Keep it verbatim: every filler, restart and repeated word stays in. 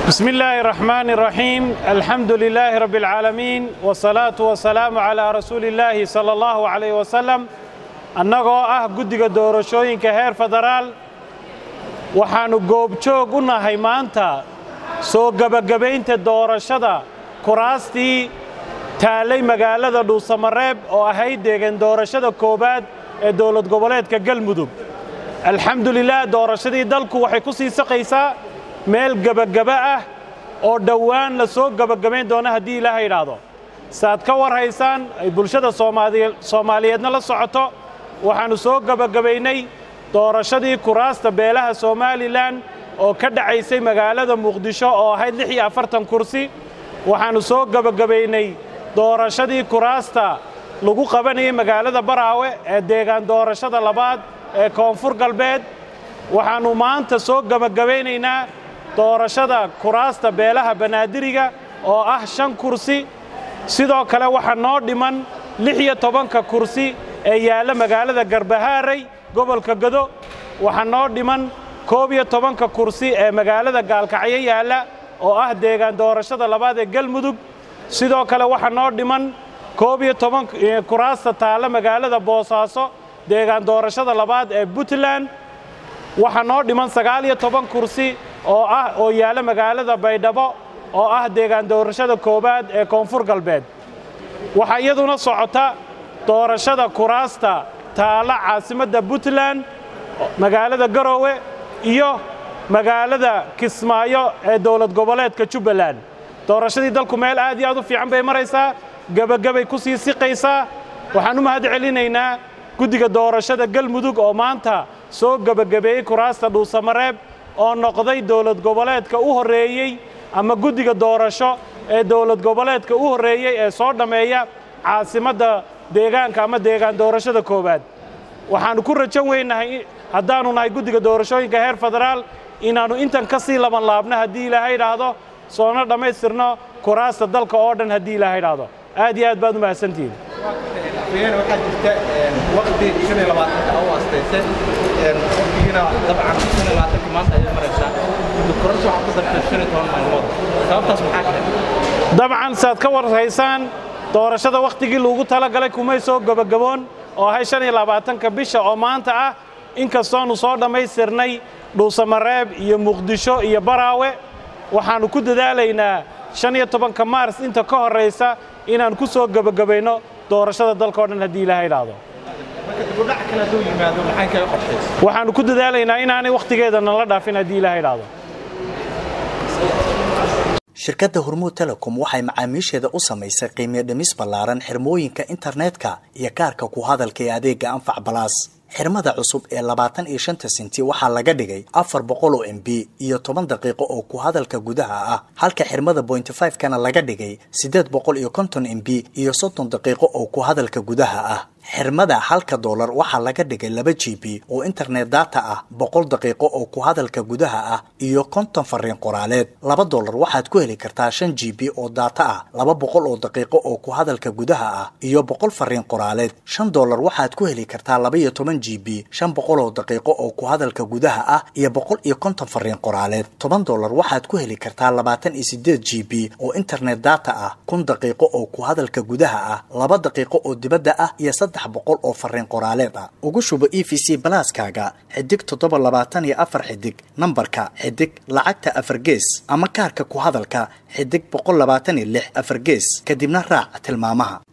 بسم الله الرحمن الرحيم الحمد لله رب العالمين والصلاة والسلام على رسول الله صلى الله عليه وسلم أنغو أه قدق دورشوين كهير فدرال وحانو قوبچو قلنا هيمانتا سو قبقبين تدورشدا كراستي تالي مقالة دو سمريب او اهيد ديغن دورشدا كوباد دولة قبولات كقل مدوب الحمد لله دورشدي دالكو وحي كسي سقيسا meel gabagaba ah oo dhawaan la soo gabagabeyn doona hadii Ilaahay yiraahdo saad ka war haysaan ay bulshada Soomaaliyeed Soomaaliyeedna la socoto waxaanu soo gabagabeynay doorashadii kuraasta beelaha Somaliland oo ka dhacaysay magaalada Muqdisho oo ahayd lix iyo afartan kursi waxaanu soo gabagabeynay doorashadii kuraasta lagu qabanayay magaalada Baraawe ee deegaan doorashada labaad ee Koonfur Galbeed waxaanu maanta soo gabagabeynaynaa doorashada kuraasta beelaha banaadiriga oo ah shan kursi sidoo kale waxa noo dhiman lix iyo toban kursi ee yaala magaalada Garbahaaray gobolka Gado waxa noo dhiman koob iyo toban kursi ee magaalada Gaalkacyo yaala oo ah deegaan doorashada labaad ee Galmudug sidoo kale waxa noo dhiman koob iyo toban kuraasta taala magaalada Boosaaso deegaan doorashada labaad ee Puntland waxa noo dhiman sagaal iyo toban kursi oo ah oo yaala magaalada Baydhabo oo ah deegaan doorashada koobaad ee Koonfur Galbeed waxa iyaduna socota doorashada kuraasta taala caasimadda Puntland magaalada Garowe iyo magaalada Kismaayo ee dowlad goboleedka Jubbaland doorashadii dalku meel aad iyo aad u fiican bay maraysaa gabagabay ku sii siqaysaa waxaan u mahad celinaynaa guddiga doorashada Galmudug oo maanta soo gabagabeeyay kuraasta Dhuusamareeb oo noqday dowlad goboleedka u horeeyay ama guddiga doorasho ee dowlad goboleedka u horeeyay ee soo dhameeya caasimadda deegaanka ama deegaan doorashada koobaad waxaan ku rajan weynahay hadaanu nahay guddiga doorashooyinka heer federaal inaanu intan ka sii laban laabna hadii Ilaahay yiraahdo soona dhameystirno kuraasta dalka oo dhan hadii Ilaahay yiraahdo aad iyo aad baad u mahadsantihiin فينا واحد جت وقت شنو لبعض أو أستيسن وقتنا طبعا شنو لبعض كمان هذه المرة الدكتور شو حافظ شنو تون مع الموضوع سبب تصبح طبعا ساد كور هيسان doorashada waqtigii loogu tala galay kumay soo gabagaboon oo hay shan iyo labaatan ka bisha oo maanta ah in kastoonu soo dhameystirnay Dhuusamareeb iyo Muqdisho iyo Baraawe waxaanu ku dadaalaynaa shan iyo toban Maars inta ka horeysa inaan ku soo gabagabayno doorashada dalka oo dhan hadii Ilaahay yiraahdo waxaanu ku dadaalaynaa inaanay waqtigeedana la dhaafin hadii Ilaahay yiraahdo shirkadda Hormuud Telecom waxay macaamiisheeda u samaysay qiimo dhimis ballaaran xirmooyinka internetka iyo kaarka ku hadalka ee adeega Anfac Plus xirmada cusub ee labaatan iyo shan senti waxa laga dhigay afar boqol oo M B iyo toban daqiiqo oo ku hadalka gudaha ah halka xirmada point five kana laga dhigay siddeed boqol iyo konton M B iyo soddon daqiiqo oo ku hadalka gudaha ah xirmada halka dollar waxa laga dhigay laba G B oo internet data ah boqol daqiiqo oo ku hadalka gudaha ah iyo konton fariin qoraaleed laba dollar waxaad ku heli kartaa shan G B oo data ah laba boqol oo daqiiqo oo ku hadalka gudaha ah iyo boqol fariin qoraaleed shan dollar waxaad ku heli kartaa laba iyo toban G B shan boqol oo daqiiqo oo ku hadalka gudaha ah iyo boqol iyo konton fariin qoraaleed toban dollar waxaad ku heli kartaa labaatan iyo siddeed G B oo internet data ah kun daqiiqo oo ku hadalka gudaha ah laba daqiiqo oo dibadda ah iyo boqol oo fariin qoraaleed ah ugu shubo E V C Plus-kaaga xidig toddoba labaatan iyo afar xidig nambarka xidig lacagta afar gees ama kaarka ku hadalka xidig boqol labaatan iyo lix afar gees kadibna raac tilmaamaha